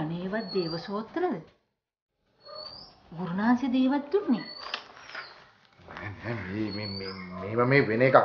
අනේවත් දේව සූත්‍රද? ගුරුනාංශ දේවත් දුන්නේ. මේවා මේ වෙන එකක්.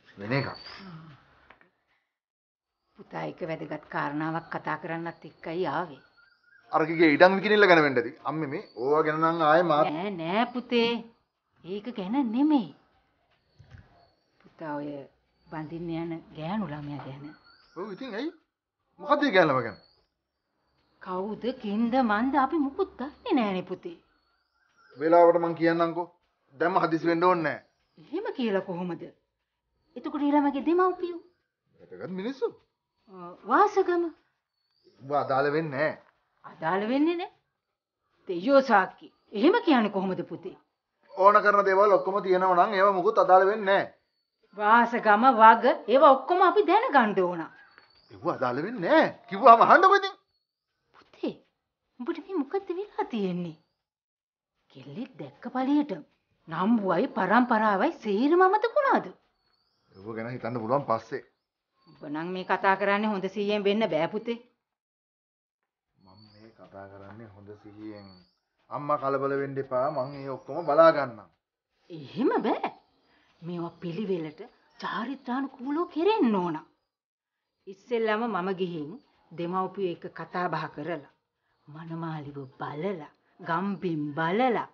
පුතා එක වැදගත් කාරණාවක් කතා කරන්නත් එක්කයි ආවේ. අරකිගේ ඉඩම් විකිනිල්ල ගැන වෙන්නද? අම්මේ මේ ඕවා ගැන නම් ආයේ මාත් නෑ පුතේ. ඒක ගැන නෙමෙයි. පුතා ඔය බඳින්න යන ගෑනු ළමයා ගැන. ඔව් ඉතින් ඇයි? මොකද ඒ ගෑනු ළමයා ගැන? කවුද කින්ද මන්ද අපි මුකුත් දන්නේ නෑනේ පුතේ. වෙලාවට මං කියන්නම්කෝ. දැම්ම හදිසි වෙන්න ඕනේ නෑ. එහෙම කියලා කොහොමද? එතකොට ඊළමගේ දෙමව්පියෝ. වැදගත් මිනිස්සු. වාසගම. උඹ අදාළ වෙන්නේ නෑ. අදාළ වෙන්නේ නෑ. දෙයෝ සාක්කි. එහෙම කියන්නේ කොහොමද පුතේ? ඕන කරන දේවල් ඔක්කොම තියෙනවා නම් ඒවා මොකුත් අදාළ වෙන්නේ නෑ. වාසගම වග ඒවා ඔක්කොම අපි දැනගන්න ඕන. ඒව අදාළ වෙන්නේ නෑ. කිව්වම අහන්නකෝ ඉතින්. පුතේ උඹට මේ මොකද්ද වෙලා තියෙන්නේ? කෙල්ලෙක් දැක්ක පළියට නම්බුවයි පරම්පරාවයි සේරම අමතකුණාද? ඒව ගැන හිතන්න පුළුවන් පස්සේ. උඹ නම් මේ කතා කරන්නේ හොඳ සීයෙන් වෙන්න බෑ පුතේ. මම මේ කතා කරන්නේ හොඳ සිහියෙන්. අම්මා කලබල වෙන්න එපා. මං ඒ ඔක්කොම බලා ගන්නම්. එහෙම බෑ. මේවා පිළිවෙලට චාරිත්‍රානුකූලව කෙරෙන්න ඕන. ඉස්සෙල්ලාම මම ගිහින් දෙමව්පියෝ එක්ක කතා බහ කරලා මනමාලිව බලලා ගම්බින් බලලා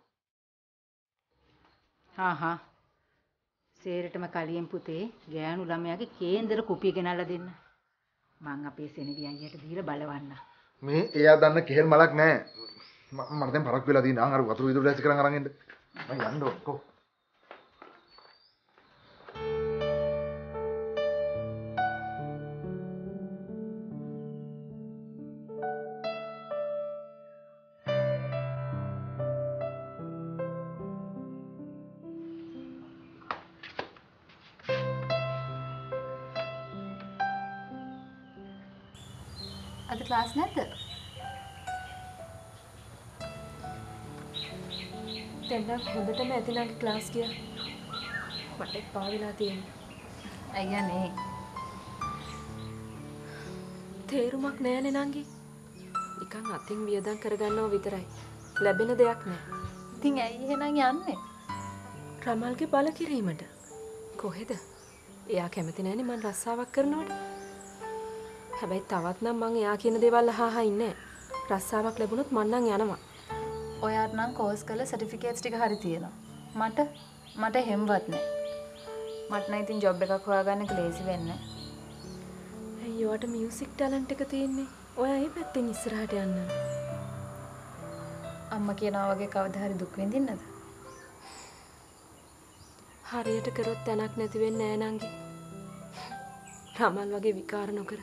සේරටම කලියෙන් පුතේ ගෑනු ළමයාගේ කේන්දර කුපිය ගෙනල්ලා දෙන්න. මං අපේ සෙනවි අයියට දීලා බලවන්න. මේ එයා දන්න කෙහෙල් මලක් නෑ. මට දැන් පරක් වෙලා තියෙනවා. අර වතුර විදුර දැසි කරන් අරන් එන්න. මම යන්න ඕකෝ. අද ක්ලාස් නැද්ද? දැන් හොඳටම ඇතිනාගේ ක්ලාස් ගියා. මට එපා වෙලා තියෙනවා. අයියා නේ. තේරුමක් නෑනේ නංගි. නිකන් අතින් වියදම් කරගන්නව විතරයි. ලැබෙන දෙයක් නෑ. ඉතින් ඇයි එහෙනම් යන්නේ? රමල්ගේ බල කිරීමට. කොහෙද? එයා කැමති නෑනේ මං රස්සාවක් කරනවට. හැබැයි තවත් නම් මං එයා කියන දේවල් අහහා ඉන්නේ. රස්සාවක් ලැබුණොත් මං නම් යනවා. ඔයාට නම් කෝස් කරලා සර්ටිෆිකේට්ස් ටික හරි තියෙනවා. මට හැම්වත් නෑ. මට නම් ඉතින් ජොබ් එකක් හොයාගන්න ලේසි වෙන්නේ. අයියෝට මියුසික් ටැලන්ට් එක තියෙන්නේ. ඔයා ඒ පැත්තෙන් ඉස්සරහට යන්න. අම්මා කියනවා වගේ කවදා හරි දුක් විඳින්නද? හරියට කරොත් තැනක් නැති වෙන්නේ නෑ නංගි. රමල් වගේ විකාර නොකර.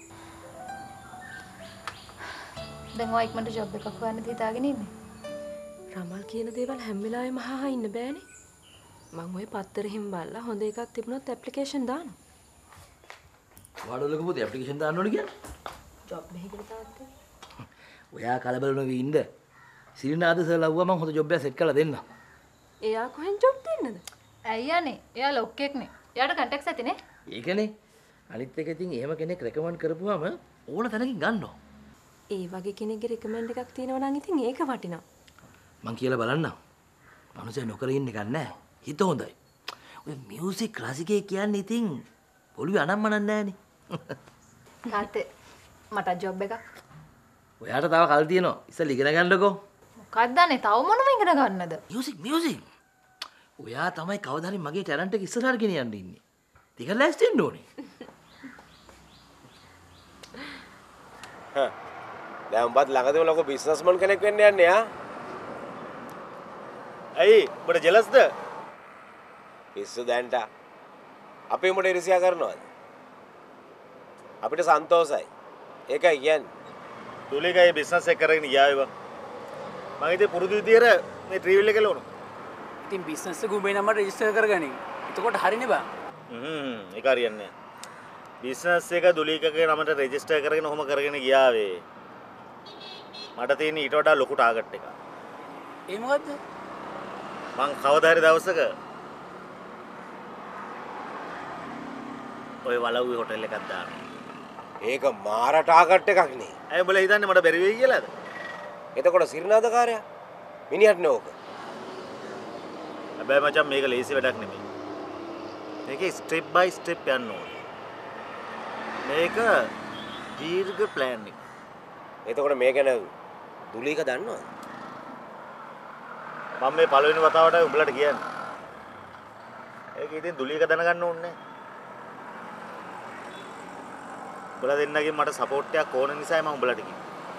දැන් ඔයා ඉක්මනට ජොබ් එකක් හොයන්න හිතාගෙන ඉන්නේ. රමල් කියන දේවල් හැම වෙලාවෙම අහහා ඉන්න බෑනේ. මම ඔය පත්තරෙහිම බලලා හොඳ එකක් තිබුණොත් ඇප්ලිකේෂන් දානවා. ඔයාලගේ පොතේ ඇප්ලිකේෂන් දාන්න ඕනේ කියන්නේ? ජොබ් එකකට තාත්තේ. ඔයා කලබල නොවී ඉන්න. සිරිනාද සර්ලා වුවා මම හොඳ ජොබ් එකක් සෙට් කරලා දෙන්නම්. එයා කොහෙන් ජොබ් දෙන්නද? අයියානේ. එයා ලොක්කෙක්නේ. එයාට කන්ටැක්ට්ස් ඇතිනේ. ඒකනේ. අනිත් එක ඉතින් එහෙම කෙනෙක් රෙකමන්ඩ් කරපුවාම ඕන තැනකින් ගන්නවා. ඒ වගේ කෙනෙක්ගේ රෙකමන්ඩ් එකක් තියෙනවා නම් ඉතින් ඒක වටිනවා. මං කියලා බලන්නම්. මනුස්සය නොකර ඉන්න එකක් නැහැ. හිත හොඳයි. ඔය මියුසික් ක්ලාසිකේ කියන්නේ ඉතින් පොළවේ අනම්මනක් නැහනේ. තාත්තේ මට ජොබ් එකක්. ඔයාට තව කල් තියෙනවා. ඉස්සෙල්ලා ඉගෙන ගන්නකෝ. මොකක්දනේ තව මොනම ඉගෙන ගන්නද? මියුසික්. ඔයා තමයි කවදා හරි මගේ ටැලන්ට් එක ඉස්සරහට ගෙනියන්න ඉන්නේ. ටික ලෑස්ති වෙන්න ඕනේ. දැන් උඹත් ළඟදීම ලොකු බිස්නස්මන් කෙනෙක් වෙන්න යන්නේ ආ. ඇයි උඹට ජෙලස්ද? පිස්සු දැන්ට. අපි උඹට ඉරිසියා කරනවද? අපිට සන්තෝසයි. ඒකයි කියන්නේ. තුලිකයි බිස්නස් එක කරගෙන ගියාවේ බං. මම ඉතින් පුරුදු විදියට මේ ට්‍රීවිල් එක ලෝන. ඉතින් බිස්නස් එක උඹේ නම්බරට රෙජිස්ටර් කරගනින්. එතකොට හරිනේ බං. ඒක හරියන්නේ නැහැ. බිස්නස් එක දුලීකගේ නමට රෙජිස්ටර් කරගෙන ඔහොම කරගෙන ගියාවේ. මට තියෙන ඊට වඩා ලොකු ටාගට් එකක්. ඒ මොකද්ද? මං කවදා හරි දවසක ඔය වලව්වේ හොටෙල් එකක් දානවා. ඒක මාර ටාගට් එකක් නේ. ඇයි උඹලා හිතන්නේ මට බැරි වෙයි කියලාද? එතකොට සිරිනාදකාරයා මිනිහට නේ ඕක. හැබැයි මචං මේක ලේසි වැඩක් නෙමෙයි. මේකේ ස්ටෙප් බයි ස්ටෙප් යන්න ඕනේ. මේක දීර්ඝ ප්ලෑන් එක. එතකොට මේ ගැන දුලීක දන්නවද? මම මේ පළවෙනි වතාවටයි උඹලට කියන්නේ. ඒක ඉතින් දුලීක දැනගන්න ඕනේ. උඹලා දෙන්නගෙන් මට සපෝට් එකක් ඕන නිසායි මම උඹලට කිව්වේ.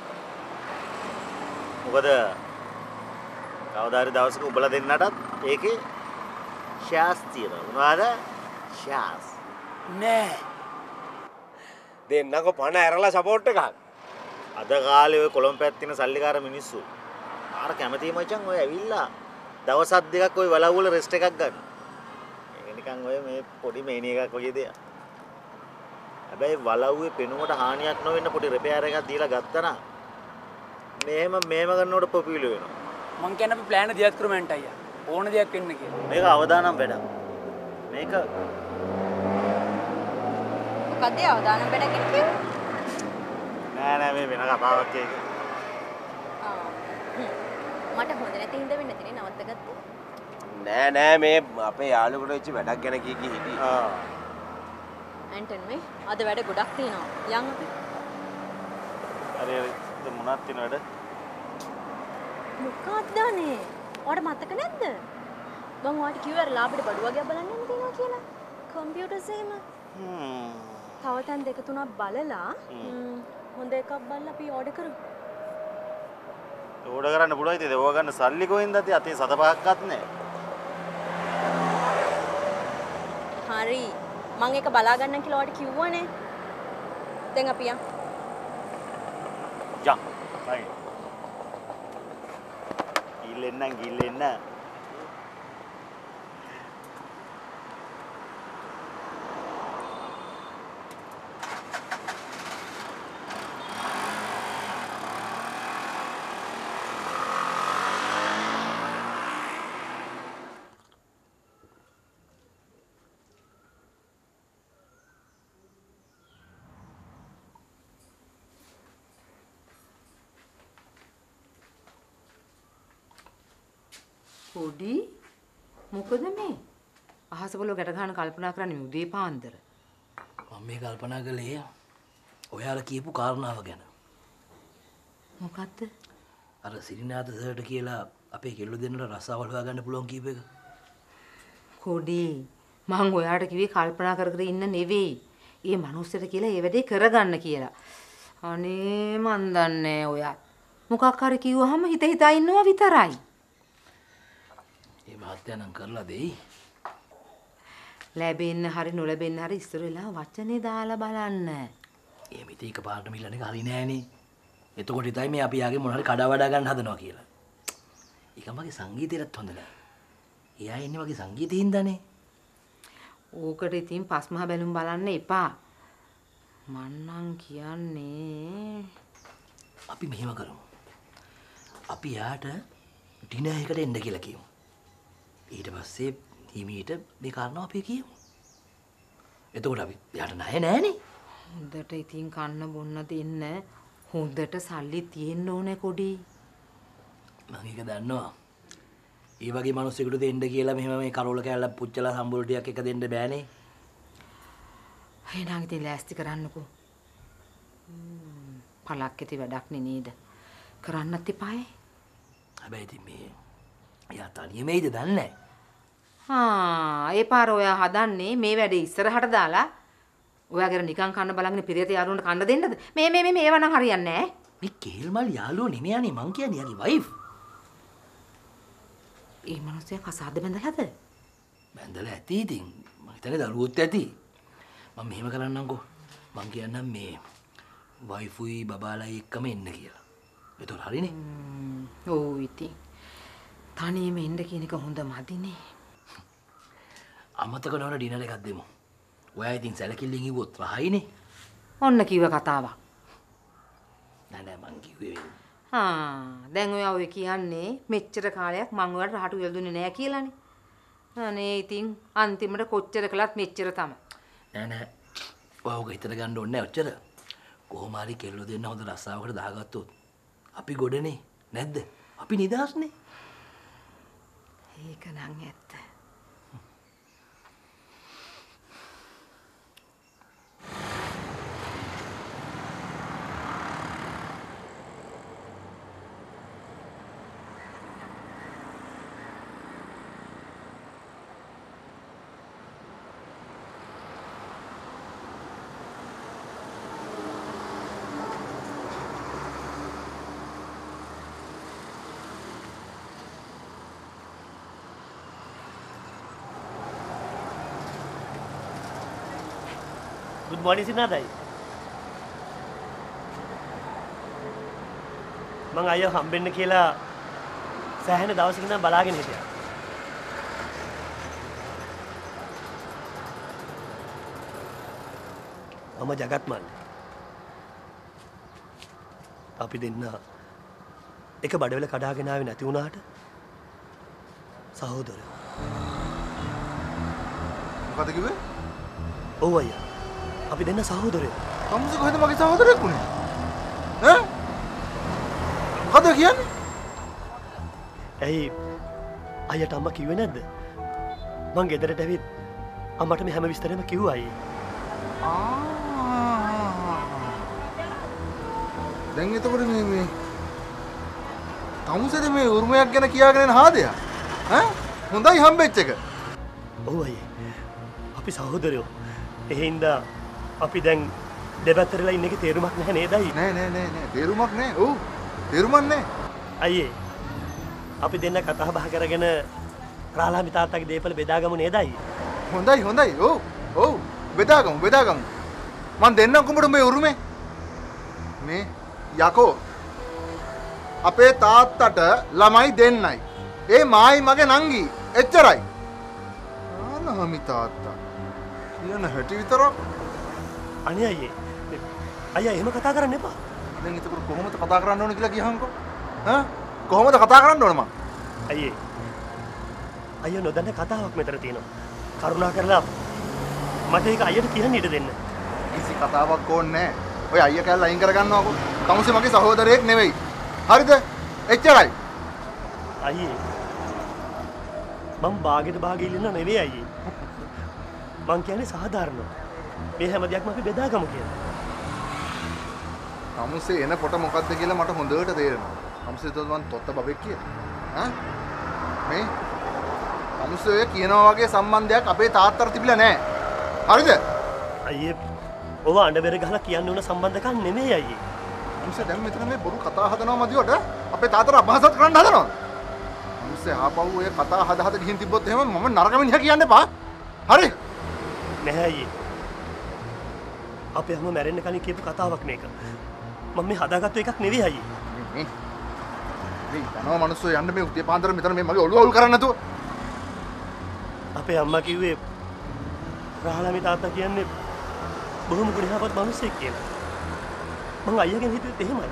මොකද කවදා හරි දවසක උඹලා දෙන්නටත් ඒකේ ෂෙයාර්ස් තියෙනවා. මොනවාද? ෂෙයාර්ස්. නෑ. දෙන්නක පණ ඇරලා සපෝට් එකක්. අද කාලේ ඔය කොළඹ පැත්තේ තියෙන සල්ලිකාර මිනිස්සු ආර කැමති මචං ඔය ඇවිල්ලා දවසක් දෙකක් ඔය වලව් වල රෙස්ට් එකක් ගන්න. ඒක නිකන් ඔය මේ පොඩි මේනි එකක් වගේ දෙයක්. හැබැයි වලව්වේ පෙනුමට හානියක් නොවෙන්න පොඩි රිපෙයාර් එකක් දීලා ගත්තා නම් මෙහෙම කරනකොට පොපියුලර් වෙනවා. මං කියන්නේ අපි ප්ලෑන් එක දියත් කරමු අයියා. ඕන දෙයක් වෙන්න කියලා. මේක අවදානම් වැඩක්. මේක මොකද අවදානම් වැඩ කියන්නේ? නෑ මේ වෙන කතාවක් ඒක. මට හොඳ නැති හින්දා වෙන්න තියෙන්නේ නවත්තගත්තා. නෑ මේ අපේ යාළුවෙකුට වෙච්ච වැඩක් ගැන කී හිටියේ. ඇන්ටන් මේ අද වැඩ ගොඩක් තියෙනවා. යන් අපි. හරි මොනවද තියෙන වැඩ? මොකක්ද අනේ? ඔයාලට මතක නැද්ද? මම ඔයාලට කිව්වේ අර ලාභෙට බඩු වගේක් බලන්න යන්න තියෙනවා කියලා. කම්පියුටර්ස් එහෙම. තව තැන් දෙක තුනක් බලලා හොඳ එකක් බලලා අපි ඕඩර් කරමු. ඕඩර් කරන්න පුළුවන් ඉතින් ඕවා ගන්න සල්ලි කොහෙන්ද අතේ 7-5ක්වත් නැහැ. හරි. මම ඒක බලා ගන්නම් කියලා ඔයාලට කිව්වනේ. දැන් අපි යන්. යන්. හරි. ගිල්ලෙන්න. පොඩි මොකද මේ අහස වල ගැට ගන්න කල්පනා කරන්නේ උදේ පාන්දර. මම මේ කල්පනා කළේ ඔයාලා කියපු කාරණාව ගැන. මොකද්ද? අර සිරිනාත සර්ට කියලා අපේ කෙල්ල දෙන්නට රස්සාවල් හොයාගන්න පුළුවන් කීප එක. පොඩි මං ඔයාට කිව්වේ කල්පනා කර ඉන්න නෙවෙයි. ඒ මනුස්සයට කියලා ඒ වැඩේ කරගන්න කියලා. අනේ මන් දන්නේ ඔයා. මොකක් හරි කිව්වහම හිතා ඉන්නවා විතරයි. ඒ මහත්ය නම් කරලා දෙයි. ලැබෙන්න හරි නොලැබෙන්න හරි ඉස්සර වෙලා වචනේ දාලා බලන්න. එහෙම ඉතින් එකපාරට මිලන එක හරි නෑනේ. එතකොට ඉතයි මේ අපි යාගේ මොන හරි කඩා වඩා ගන්න හදනවා කියලා. ඒක මගේ සංගීතයටත් හොඳ නෑ. එයා ඉන්නේ වගේ සංගීතයින්දානේ. ඕකට ඉතින් පස්මහ බැලුම් බලන්න එපා. මන්නම් කියන්නේ අපි මෙහෙම කරමු. අපි යාට ඩිනර් එකට එන්න කියලා කියමු. ඊට පස්සේ හිමීට මේ කාරණාව අපි කියමු. එතකොට අපි යාට ණය නෑනේ. හොඳට ඉතින් කන්න බොන්න දෙන්න හොඳට සල්ලි තියෙන්න ඕනේ කොඩි. මම ඒක දන්නවා. ඒ වගේ මිනිස්සුෙකුට දෙන්න කියලා මෙහෙම මේ කරෝල කෑල්ලක් පුච්චලා සම්බුල් ටිකක් එක දෙන්න බෑනේ. එහෙනම් ඉතින් ලෑස්ති කරන්නකෝ. පළක් ඇති වැඩක් නේද? කරන්නත් එපායි. හැබැයි ඉතින් මේ එයා තනියම එයිද දන්නේ ඒ පාර ඔයා හදන්නේ මේ වැඩේ ඉස්සරහට දාලා ඔයාගෙන නිකන් කන්න බලගෙන පිරියත යාළුවන්ට කන්න දෙන්නද? මේ ඒව නම් හරියන්නේ නැහැ. මේ කේල්මල් යාළුවෝ නෙමෙයිනේ මං කියන්නේ යාගේ වයිෆ්. ඒ මිනිස්සයා කසාද බැඳලාද? බැඳලා ඇති ඉතින්. මම හිතන්නේ දරුවොත් ඇති. මම මෙහෙම කරන්නම්කෝ. මං කියන්නම් මේ වයිෆුයි බබාලයි එක්කම එන්න කියලා. ඒතොර හරිනේ. ඔව් ඉතින්. තනියම එන්න කියන එක හොඳ මදිනේ. අමතක නොවන ඩිනර් එකක් දෙමු. ඔයා ඉතින් සැලකිල්ලෙන් ඉවොත් රහයිනේ. ඔන්න කිව්ව කතාවක්. නෑ මං කිව්වේ. දැන් ඔයා ඔය කියන්නේ මෙච්චර කාලයක් මං ඔයාලට රහටු වෙල් දුන්නේ නෑ කියලානේ. අනේ ඉතින් අන්තිමට කොච්චර කළත් මෙච්චර තමයි. නෑ ඔයා ඔක හිතට ගන්න ඕනේ නෑ ඔච්චර. කොහොම හරි කෙල්ලෝ දෙන්න හොඳ රස්සාවකට දාගත්තොත් අපි ගොඩනේ නැද්ද? අපි නිදහස්නේ. ඒක නම් ඇත්ත. Good morning Sinadai. මං අයියෝ හම්බෙන්න කියලා සෑහෙන දවසකින් ඉඳන් බලාගෙන හිටියා. මම ජගත් මල්ලි. අපි දෙන්න එක බඩවැල කඩාගෙන ආවේ නැති වුණාට සහෝදරයෝ. මොකද කිව්වේ? ඔව් අයියා. අපි දෙන්න සහෝදරයෝ. තමුසේ කොහෙද මගේ සහෝදරයෙක් උනේ? ඈ? මොකද කියන්නේ? ඇයි අයියට අම්මා කිව්වේ නැද්ද? මං ගෙදරට ඇවිත් අම්මට මේ හැම විස්තරෙම කිව්වා අයියේ. දැන් එතකොට මේ තමුසේද මේ උරුමයක් ගැන කියාගෙන යන හාදයා? ඈ? හොඳයි හම්බෙච්ච එක. ඔව් අයියේ. අපි සහෝදරයෝ. ඒ හින්දා අපි දැන් දෙපැත්තටලා ඉන්න එකේ තේරුමක් නැහැ නේද අයියේ? නෑ. තේරුමක් නෑ. ඔව්. තේරුමක් නෑ. අයියේ. අපි දෙන්න කතා බහ කරගෙන රාලාමි තාත්තගේ දේපල බෙදාගමු නේද අයියේ? හොඳයි. ඔව්. බෙදාගමු. මං දෙන්නම් කුඹට මේ උරුමේ. මේ යකෝ අපේ තාත්තට ළමයි දෙන්නයි. ඒ මායි මගේ නංගි. එච්චරයි. ආනහමි තාත්තා. කියන හැටි විතරක්. අනේ අයියේ. අයියා එහෙම කතා කරන්න එපා. දැන් එතකොට කොහොමද කතා කරන්න ඕන කියලා කියහන්කෝ. ඈ? කොහොමද කතා කරන්න ඕන මං? අයියේ. අයියා නොදන්න කතාවක් මෙතන තියෙනවා. කරුණා කරලා මට ඒක අයියට කියන්න ඉඩ දෙන්න. කිසි කතාවක් ඕනේ නැහැ. ඔය අයියා කැල්ල අයින් කරගන්නවකෝ. තමුසේ මගේ සහෝදරයෙක් නෙවෙයි. හරිද? එච්චරයි. අයියේ. මම බාගෙට ඉල්ලන්න නෙවෙයි අයියේ. මං කියන්නේ සාධාරණව. මේ හැම දෙයක්ම අපි බෙදාගමු කියලා. තමුසේ එන පොට මොකද්ද කියලා මට හොඳට තේරෙනවා. තමුසේ තොත් මං තොත්ත බබෙක් කියලා. ඈ? මේ තමුසේ කියනවා වගේ සම්බන්ධයක් අපේ තාත්තට තිබිලා නැහැ. හරිද? අයියේ ඔව අඬබෙර ගහලා කියන්න ඕන සම්බන්ධකම් නෙමෙයි අයියේ. තමුසේ දැන් මෙතන මේ බොරු කතා හදනවා මදිවට අපේ තාත්තට අපහාසත් කරන්න හදනවා. තමුසේ ආපහු ඔය කතා හද ගිහින් තිබ්බොත් එහෙම මම නරක මිනිහා කියන්න එපා. හරි? නැහැ අයියේ. අපි හැම මැරෙන්න කලින් කියපු කතාවක් මේක. මම මේ හදාගත්තු එකක් නෙවෙයි අයියේ. මේ තනවා මිනිස්සු යන්න මේ උදේ පාන්දර මෙතන මේ මගේ ඔළුව අවුල් කරන්න නැතුව. අපේ අම්මා කිව්වේ රාලාමි තාත්තා කියන්නේ බොහොම ගුණහපත් මිනිස්සෙක් කියලා. මං අයියාගෙන් හිතුවෙත් එහෙමයි.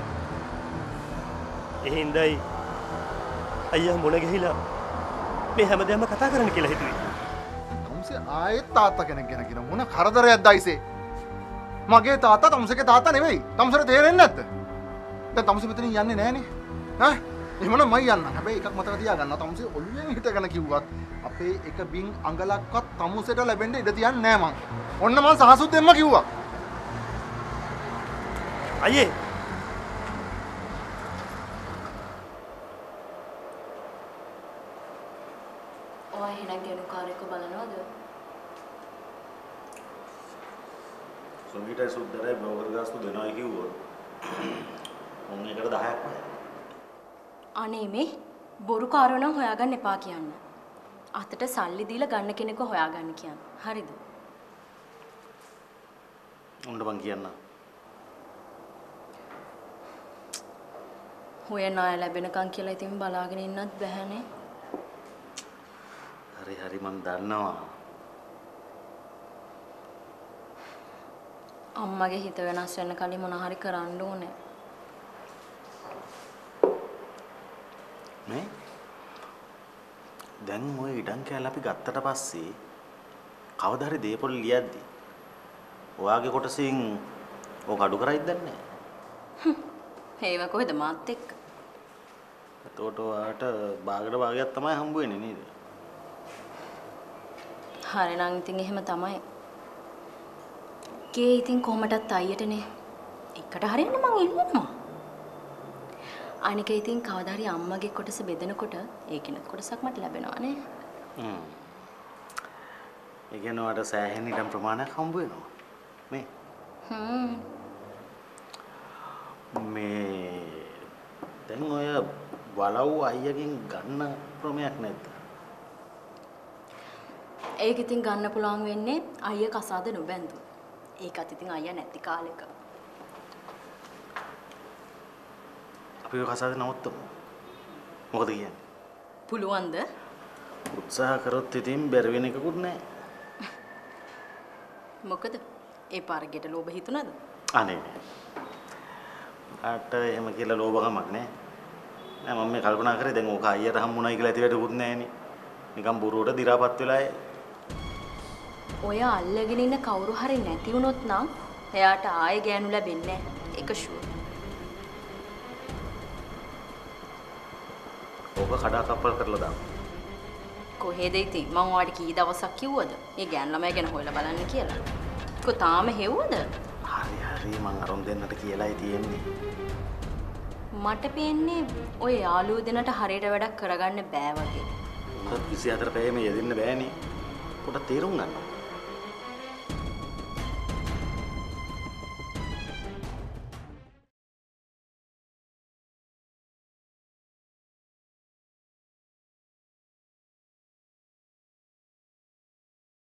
ඒ හින්දායි අයියා මොන ගිහිලා මේ හැමදේම කතා කරන්න කියලා හිතුවේ. තමුසේ ආයෙත් තාත්තා කෙනෙක් ගැන කියන මොන කරදරයක්ද අයිසේ? මගේ තාත්තා තමුසේගේ තාත්තා නෙවෙයි. තමුසේට තේරෙන්නේ නැද්ද? දැන් තමුසේ මෙතනින් යන්නේ නැහනේ. ඈ? එහෙමනම් මම යන්නම්. හැබැයි එකක් මතක තියාගන්න. තමුසේ ඔළුවෙන් හිටගෙන කිව්වත් අපේ එක බින් අඟලක්වත් තමුසේට ලැබෙන්න ඉඩ තියන්නේ නැහැ මං. ඔන්න මං සහසුත් දෙන්න කිව්වා. අයියේ. ඔය එහෙනම් ගෙනුකාරයෙක්ව බලනවද? සොංගිටයි සුද්දරයි බ්‍රෝකර් ගාස්තු දෙනවා කිව්වොත් මොන් එකට 10ක් නෑ. අනේ මේ බොරුකාරයෝ නම් හොයාගන්න එපා කියන්න. අතට සල්ලි දීලා ගන්න කෙනෙක්ව හොයාගන්න කියන්න. හරිද? උන්ට මං කියන්න. හොයන අය ලැබෙනකන් කියලා ඉතින් බලාගෙන ඉන්නත් බැහැනේ. හරි මං දන්නවා. අම්මගේ හිත වෙනස් වෙන්න කලින් මොන හරි කරන්න ඕනේ. මේ දැන් ඔය ඉඩම් කෑල්ල අපි ගත්තට පස්සේ කවදා හරි දේපොළ ලියද්දි ඔයාගේ කොටසින් ඕක අඩු කරයිද දන්නේ ඒව කොහෙද මාත් එක්ක. එතකොට ඔයාට භාගයට භාගයක් තමයි හම්බ වෙන්නේ නේද? හරිනම් ඉතින් එහෙම තමයි. ගේ ඉතින් කොහමටත් අයියටනේ. එකට හරියන්න මං ඉල්ලනවා. අනික ඉතින් කවදා හරි අම්මගේ කොටස බෙදනකොට ඒකිනත් කොටසක් මට ලැබෙනවා නේ. ඒ කියන්නේ ඔයාට සෑහෙන ඉඩම් ප්‍රමාණයක් හම්බ වෙනවා. මේ මේ දැන් ඔය වලව් අයියගෙන් ගන්න ක්‍රමයක් නැද්ද? ඒක ඉතින් ගන්න පුළුවන් වෙන්නේ අයියා කසාද නොබැන්දු. ඒකත් ඉතින් අයියා නැති කාලෙක. අපි ඔය කසාද නවත්තමු. මොකද කියන්නේ? පුළුවන්ද? උත්සාහ කරොත් ඉතින් බැරි වෙන එකකුත් නැහැ. මොකද? ඒ පාරකට ලෝභ හිතුණාද? අනේ නෑ. ආට එහෙම කියලා ලෝභකමක් නෑ. නෑ මම මේ කල්පනා කරේ දැන් ඕක අයියට හම්බුනායි කියලා ඇති වැඩකුත් නෑනේ. නිකන් බොරුවට දි รา පත් වෙලා ඔය අල්ලගෙන ඉන්න කවුරු හරි නැති වුණොත් නම් එයාට ආයෙ ගෑනු ලැබෙන්නේ නැහැ. ඒක ෂුවර්. ඕක කඩා කප්පල් කරලා දාමු. කොහෙද ඉතින් මං ඔයාලට කී දවසක් කිව්වද? මේ ගෑනු ළමයා ගැන හොයලා බලන්න කියලා. කො තාම හෙව්වද? හරි මං අරුන් දෙන්නට කියලායි තියෙන්නේ. මට පේන්නේ ඔය යාළුවෝ දෙන්නට හරියට වැඩක් කරගන්න බෑ වගේ. උඹත් 24 පැයෙම යෙදෙන්න බෑනේ. පොඩක් තීරුම් ගන්න.